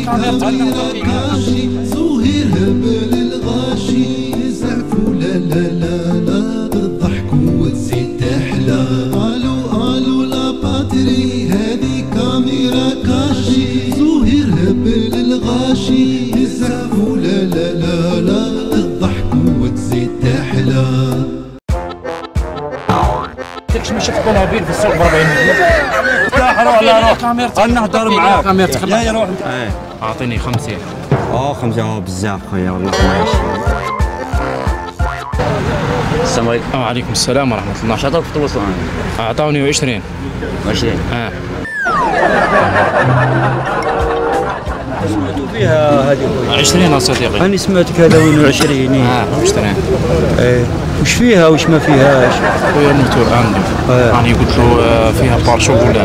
كاشي زهير هبل الغاشي يزعفوا لا لا لا لا الضحك وتزيد تحلى الو لا باتري هذه كاميرا كاشي زهير هبل الغاشي يزعفوا لا لا لا لا الضحك وتزيد تحلى. داكش ما شفت طوموبيل في السوق ب 40 مليون. روح لا روح انا نهضر معاك يا روح. اعطيني 50. 5 بزاف خويا والله ما يشفي. السلام عليكم. وعليكم السلام ورحمة الله. اش عطاوك في الوصول؟ اعطاوني 20. 20 سمعتوا فيها هذه 20 صديقي. انا سمعتك هذا وين 20. 20. ايه وش فيها وش ما فيهاش؟ خويا الموتور عندي راني قلت له فيها بارشو فولان.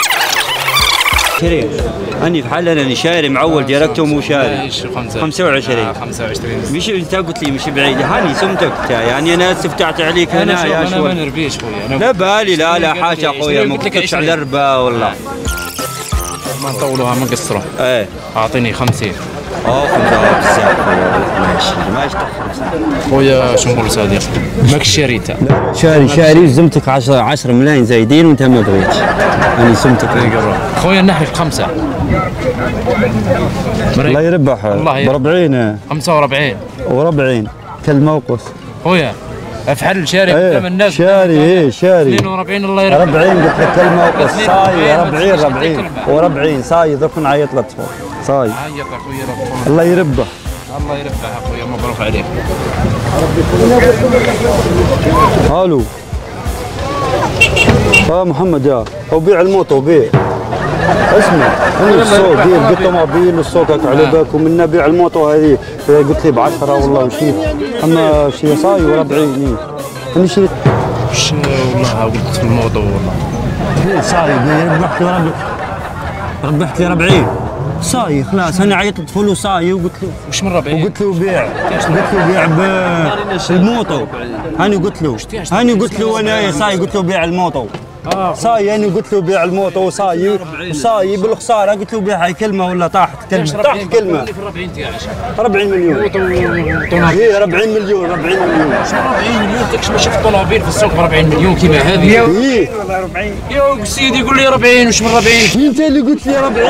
20 اني في حال انا شاري معول ديركتوم وشاري 25. 25 مش انت قلت لي مش بعيد هاني سمتك يعني انا استفتعت عليك هنا يا شوي. انا ما نربيش خويا. لا بالي لا حاشا خويا ما قلتلكش على الربا والله. ما نطولوها ما نقصروها. ايه اعطيني 50. 5 بزاف خويا ماشي تاخر خويا شو نقول صديقي ماكش شريتها. شاري زمتك 10 ملايين زايدين وانت ما بغيتش انا سمتك خويا نحي 5. الله يربح ب 40 45 و40 كالموقف خويا افحل شاري قدام الناس. شاري 42 الله يربح 40 قلت لك كالموقف صاي 40 و40 صاي درك نعيط للطفل صاي. عيط اخويا الله يربح. الله يربح اخويا مبروك عليك. الو محمد يا وبيع الموتو بيع اسمع انا السوق ديال قلت طوموبيل والسوق على بالك ومن بيع الموتو هذه قلت لي ب10 والله مشيت اما شي صاي و40 انا شريت والله قلت في الموضوع والله صاي ربحت لي 40 صاي خلاص انا عيطت فلو صاي وقلت له وش من 40 وقلت له بيع بالموتو انا قلت له انايا صاي قلت له بيع الموتو صاي انا قلت له بيع الموتو صاي بالخساره قلت له بيع هاي كلمه ولا طاحت كلمه 40 مليون ايه 40 مليون 40 مليون شو 40 مليون داكش ما شفت طوموبيل في السوق ب 40 مليون كيما هذه. ايه والله 40 يا سيدي يقول لي 40 وش من 40 انت اللي قلت لي 40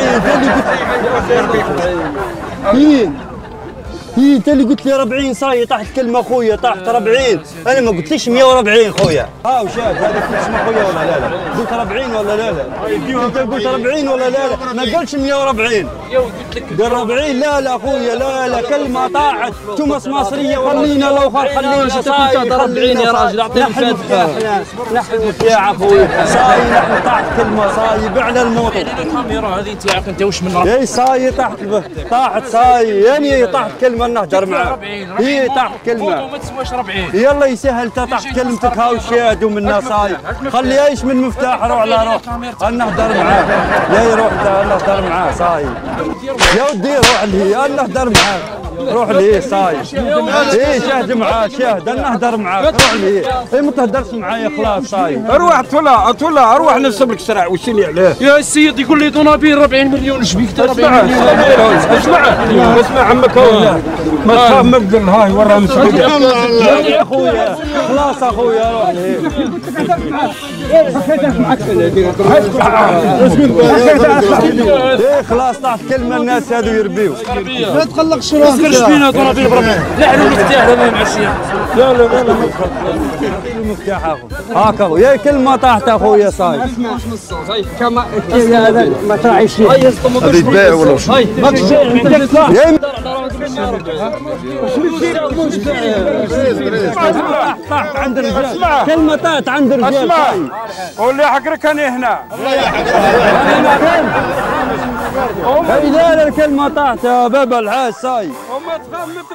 انت اللي قلت لي 40 صاي طاحت كلمه خويا طاحت 40 انا ما قلتليش 140 خويا وشاد هذا اسمه خويا ولا لا قلت 40 ولا لا انت قلت 40 ولا لا ما قالش 140 يا قلت لك قال 40 لا خويا لا كلمه طاحت تمس مصريه خلينا لو خلينا صاي 40 يا راجل اعطيني الفاتحه نحن المفتاح اخويا صاي نحن طاحت كلمه صاي بعنا الموطن الكاميرا هذه تاعك انت واش من 40 اي صاي طاحت صاي يعني طاحت كلمه نهجر معاه هي طاحت كلمه ما تسواش 40 يلا يسهل طاحت كلمتك هاو شاد ومن صاي خلي ايش من مفتاح روح لا روح نهضر معاه يا يروح نهضر معاه صاي يا ودي روح لي نهضر معاه روح لي صاي ايه شاهد معاه شاهد نهضر معاك روح لي ايه ما تهدرش معايا خلاص صاي اروح طلع اروح نسب لك سرع وش اللي عليه يا السيد يقول لي طوموبيل 40 مليون ايش بيك 40 مليون اسمع عمك ما تخاف ما تقول هاي ورا مسؤوليه يا اخويا خلاص اخويا روح لي ايه خلاص طاحت كلمه الناس هذو يربيو ما تقلق شرون ايش فينا طوموبيل بربي نحن المفتاح لما معشيه لا المفتاح هاك اخو يا كلمه طاحت اخويا صاي اسمع كما هذا ما تراعيش فيه هذه تبيع ولا وش؟ ما تبيع طاحت عند الرجال كلمه طاحت عند الرجال اسمع واللي حقرك انا هنا اذا الكلمه طاحت يا بابا العاش صاي وما تخاف من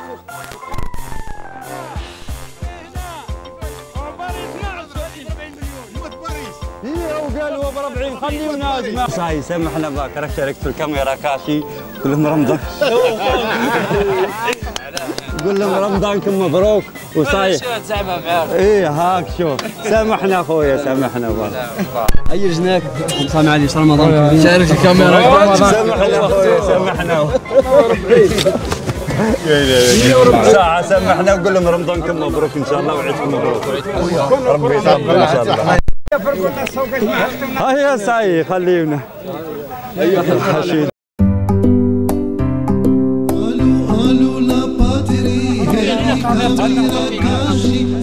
وقالوا ب 40 خلينا نازمه صاي سامحنا باك راك شاركت في الكاميرا كاشي كلهم رمضان قول لهم رمضانكم مبروك وصايح. ايه هاك شوف، سامحنا اخويا سامحنا والله. اي رجناك صام علي رمضان كريم. شارك الكاميرا. سامحنا اخويا سامحنا. ساعة سامحنا وقول لهم رمضانكم مبروك ان شاء الله وعيدكم مبروك. ربي يتقبل ان شاء الله. ها يا ساي خلينا. الحشيد. الو لا باتري